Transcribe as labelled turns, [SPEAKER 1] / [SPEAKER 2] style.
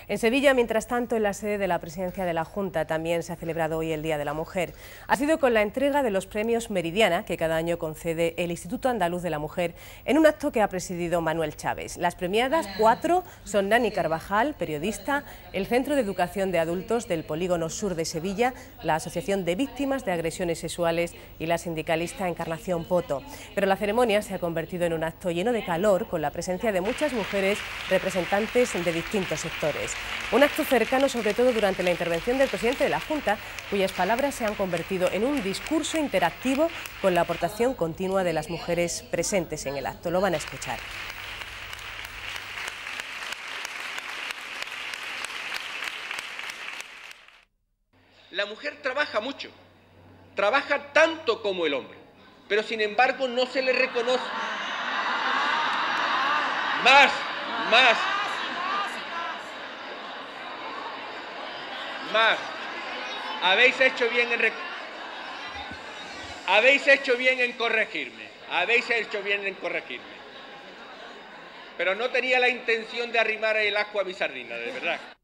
[SPEAKER 1] En Sevilla, mientras tanto, en la sede de la Presidencia de la Junta también se ha celebrado hoy el Día de la Mujer. Ha sido con la entrega de los premios Meridiana, que cada año concede el Instituto Andaluz de la Mujer, en un acto que ha presidido Manuel Chávez. Las premiadas, 4, son Nani Carvajal, periodista, el Centro de Educación de Adultos del Polígono Sur de Sevilla, la Asociación de Víctimas de Agresiones Sexuales y la sindicalista Encarnación Poto. Pero la ceremonia se ha convertido en un acto lleno de calor, con la presencia de muchas mujeres representantes de distintos sectores. Un acto cercano, sobre todo durante la intervención del presidente de la Junta, cuyas palabras se han convertido en un discurso interactivo con la aportación continua de las mujeres presentes en el acto. Lo van a escuchar.
[SPEAKER 2] La mujer trabaja mucho, trabaja tanto como el hombre, pero sin embargo no se le reconoce. Más. Habéis hecho bien en corregirme. Pero no tenía la intención de arrimar el ascua a mi sardina, de verdad.